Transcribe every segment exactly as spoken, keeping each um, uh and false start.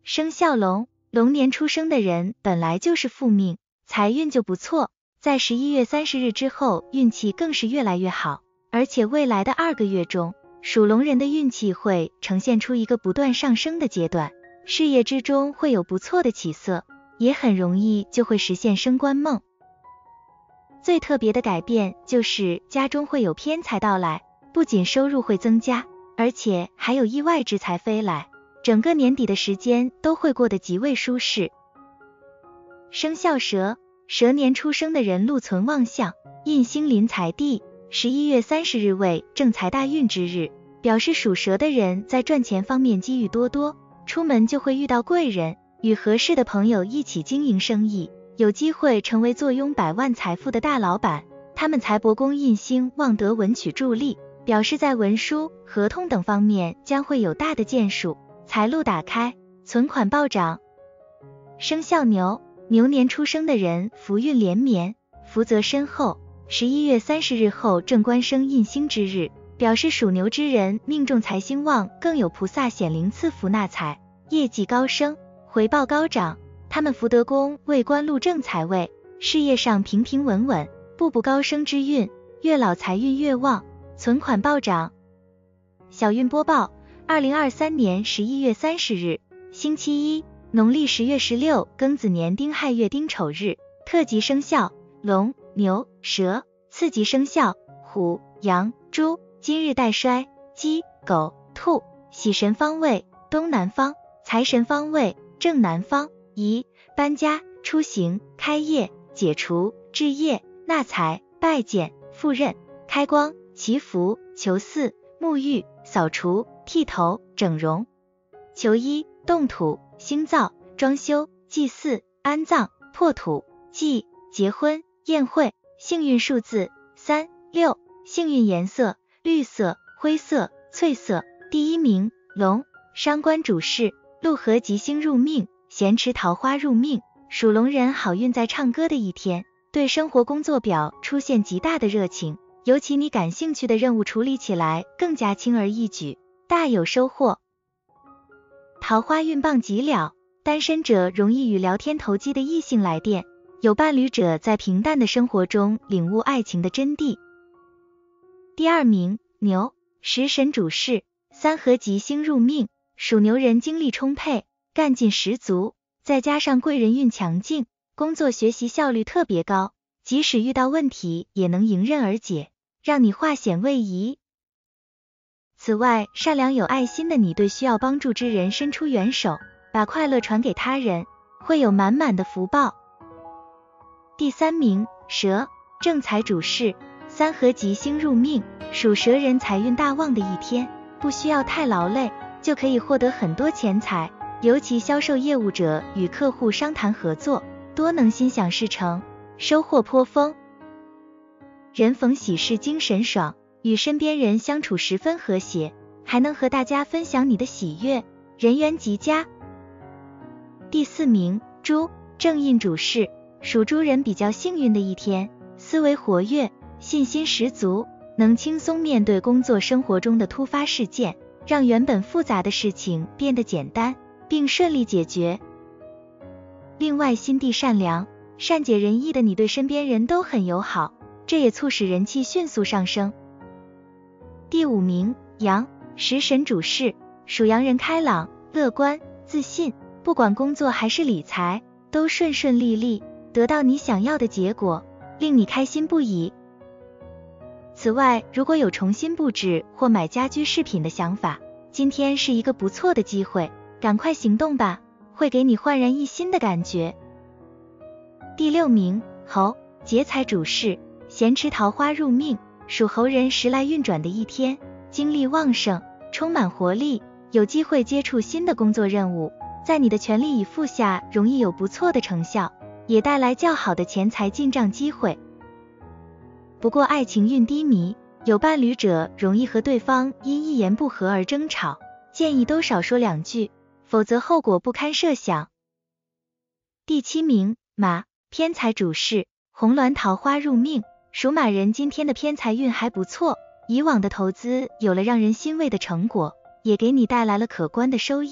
生肖龙，龙年出生的人本来就是富命，财运就不错，在十一月三十日之后运气更是越来越好，而且未来的二个月中，属龙人的运气会呈现出一个不断上升的阶段，事业之中会有不错的起色，也很容易就会实现升官梦。最特别的改变就是家中会有偏财到来，不仅收入会增加，而且还有意外之财飞来，整个年底的时间都会过得极为舒适。生肖蛇，蛇年出生的人禄存旺相，印星临财地，十一月三十日为正财大运之日，表示属蛇的人在赚钱方面机遇多多，出门就会遇到贵人，与合适的朋友一起经营生意，有机会成为坐拥百万财富的大老板。他们财帛宫印星旺得文曲助力，表示在文书、合同等方面将会有大的建树，财路打开，存款暴涨。生肖牛，牛年出生的人福运连绵，福泽深厚，十一月三十日后正官生印星之日，表示属牛之人命中财星旺，更有菩萨显灵赐福纳财，业绩高升，回报高涨。他们福德宫为官禄正财位，事业上平平稳稳，步步高升之运，越老财运越旺，存款暴涨。小运播报，二零二三年十一月三十日，星期一，农历十月十六，庚子年丁亥月丁丑日，特级生肖龙、牛、蛇，次级生肖虎、羊、猪。今日带衰鸡、狗、兔。喜神方位东南方，财神方位正南方。宜搬家、出行、开业、解除、置业、纳财、拜见、赴任、开光、祈福、求嗣、沐浴、扫除、剃头、整容。求医、动土、兴造、装修、祭祀、安葬、破土、祭、结婚、宴会。幸运数字三、六，幸运颜色绿色、灰色、翠色。第一名龙，伤官主事，禄合吉星入命，咸池桃花入命，属龙人好运在唱歌的一天，对生活工作表出现极大的热情，尤其你感兴趣的任务处理起来更加轻而易举，大有收获。桃花运棒极了，单身者容易与聊天投机的异性来电，有伴侣者在平淡的生活中领悟爱情的真谛。第二名牛，食神主事，三合吉星入命，属牛人精力充沛，干劲十足，再加上贵人运强劲，工作学习效率特别高，即使遇到问题也能迎刃而解，让你化险为夷。此外，善良有爱心的你对需要帮助之人伸出援手，把快乐传给他人，会有满满的福报。第三名蛇，正财主事，三合吉星入命，属蛇人财运大旺的一天，不需要太劳累，就可以获得很多钱财，尤其销售业务者与客户商谈合作，多能心想事成，收获颇丰。人逢喜事精神爽，与身边人相处十分和谐，还能和大家分享你的喜悦，人缘极佳。第四名猪，正印主事，属猪人比较幸运的一天，思维活跃，信心十足，能轻松面对工作生活中的突发事件，让原本复杂的事情变得简单，并顺利解决。另外，心地善良，善解人意的你对身边人都很友好，这也促使人气迅速上升。第五名羊，食神主事，属羊人开朗、乐观、自信，不管工作还是理财，都顺顺利利，得到你想要的结果，令你开心不已。此外，如果有重新布置或买家居饰品的想法，今天是一个不错的机会，赶快行动吧，会给你焕然一新的感觉。第六名猴，劫财主事，咸池桃花入命，属猴人时来运转的一天，精力旺盛，充满活力，有机会接触新的工作任务，在你的全力以赴下容易有不错的成效，也带来较好的钱财进账机会。不过爱情运低迷，有伴侣者容易和对方因一言不合而争吵，建议都少说两句，否则后果不堪设想。第七名马，偏财主事，红鸾桃花入命，属马人今天的偏财运还不错，以往的投资有了让人欣慰的成果，也给你带来了可观的收益，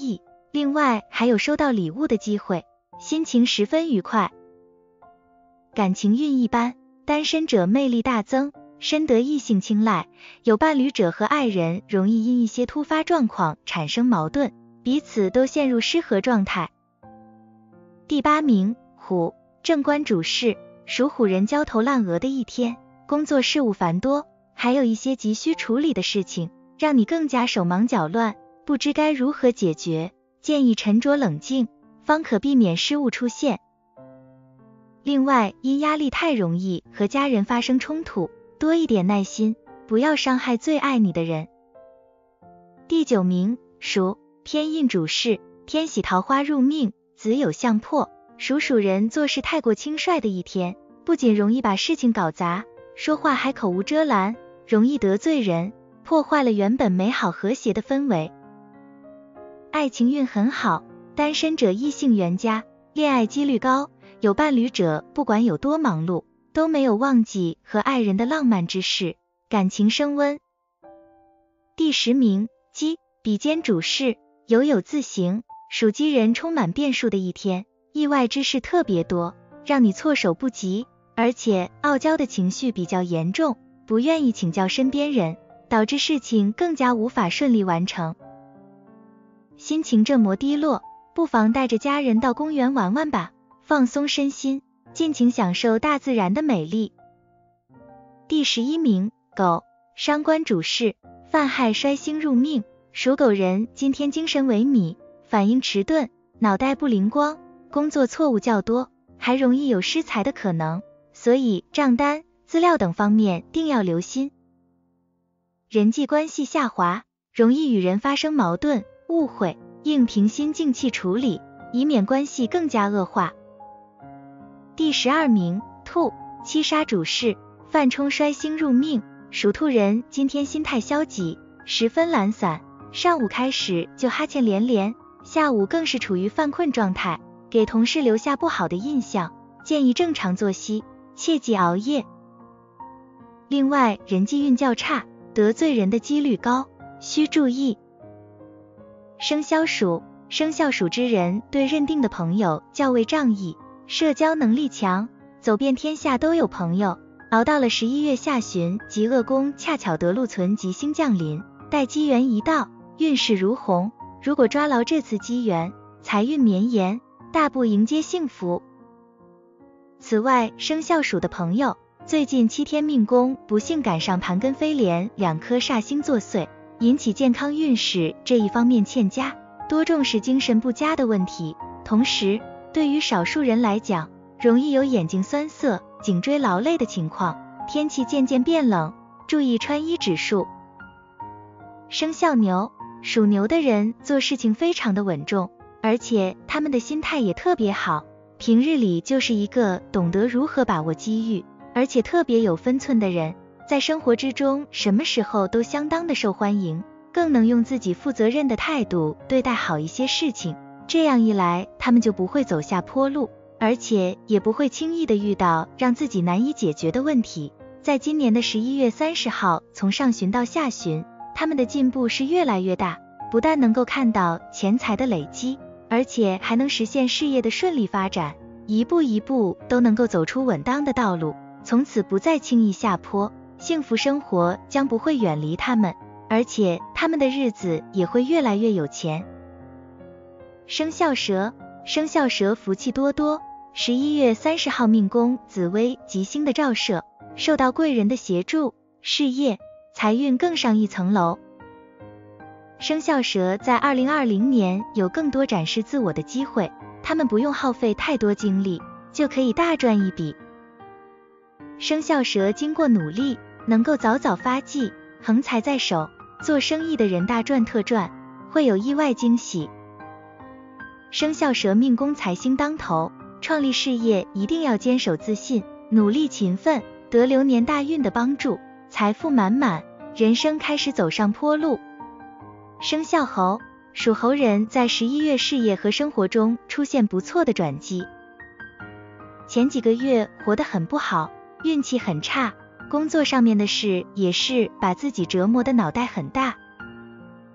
另外还有收到礼物的机会，心情十分愉快。感情运一般，单身者魅力大增，深得异性青睐，有伴侣者和爱人容易因一些突发状况产生矛盾，彼此都陷入失和状态。第八名，虎，正官主事，属虎人焦头烂额的一天，工作事务繁多，还有一些急需处理的事情，让你更加手忙脚乱，不知该如何解决，建议沉着冷静，方可避免失误出现。另外，因压力太容易和家人发生冲突，多一点耐心，不要伤害最爱你的人。第九名，属，偏印主事，天喜桃花入命，子有相破，属鼠人做事太过轻率的一天，不仅容易把事情搞砸，说话还口无遮拦，容易得罪人，破坏了原本美好和谐的氛围。爱情运很好，单身者异性缘佳，恋爱几率高，有伴侣者不管有多忙碌，都没有忘记和爱人的浪漫之事，感情升温。第十名，鸡，比肩主事，有有自行，属鸡人充满变数的一天，意外之事特别多，让你措手不及，而且傲娇的情绪比较严重，不愿意请教身边人，导致事情更加无法顺利完成。心情这么低落，不妨带着家人到公园玩玩吧，放松身心，尽情享受大自然的美丽。第十一名，狗，伤官主事，犯害衰星入命，属狗人今天精神萎靡，反应迟钝，脑袋不灵光，工作错误较多，还容易有失财的可能，所以账单、资料等方面定要留心。人际关系下滑，容易与人发生矛盾、误会，应平心静气处理，以免关系更加恶化。第十二名，兔，七杀主事，犯冲衰星入命，属兔人今天心态消极，十分懒散，上午开始就哈欠连连，下午更是处于犯困状态，给同事留下不好的印象，建议正常作息，切忌熬夜。另外，人际运较差，得罪人的几率高，需注意。生肖属，生肖属之人对认定的朋友较为仗义，社交能力强，走遍天下都有朋友。熬到了十一月下旬，极恶宫恰巧得禄存吉星降临，待机缘一到，运势如虹，如果抓牢这次机缘，财运绵延，大步迎接幸福。此外，生肖属的朋友，最近七天命宫不幸赶上盘根飞廉两颗煞星作祟，引起健康运势这一方面欠佳，多重视精神不佳的问题。同时，对于少数人来讲，容易有眼睛酸涩、颈椎劳累的情况。天气渐渐变冷，注意穿衣指数。生肖牛，属牛的人做事情非常的稳重，而且他们的心态也特别好，平日里就是一个懂得如何把握机遇，而且特别有分寸的人，在生活之中什么时候都相当的受欢迎，更能用自己负责任的态度对待好一些事情，这样一来他们就不会走下坡路，而且也不会轻易的遇到让自己难以解决的问题。在今年的十一月三十号，从上旬到下旬，他们的进步是越来越大，不但能够看到钱财的累积，而且还能实现事业的顺利发展，一步一步都能够走出稳当的道路，从此不再轻易下坡，幸福生活将不会远离他们，而且他们的日子也会越来越有钱。生肖蛇，生肖蛇福气多多，十一月三十号命宫紫微吉星的照射，受到贵人的协助，事业财运更上一层楼。生肖蛇在二零二零年有更多展示自我的机会，他们不用耗费太多精力，就可以大赚一笔。生肖蛇经过努力，能够早早发迹，横财在手，做生意的人大赚特赚，会有意外惊喜。生肖蛇命宫财星当头，创立事业一定要坚守自信，努力勤奋，得流年大运的帮助，财富满满，人生开始走上坡路。生肖猴，属猴人在十一月事业和生活中出现不错的转机。前几个月活得很不好，运气很差，工作上面的事也是把自己折磨的脑袋很大。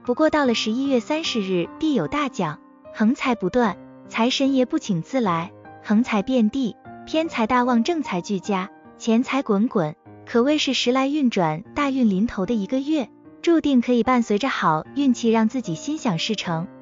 不过到了十一月三十日必有大奖，横财不断，财神爷不请自来，横财遍地，偏财大旺，正财俱佳，钱财滚滚，可谓是时来运转，大运临头的一个月，注定可以伴随着好运气让自己心想事成。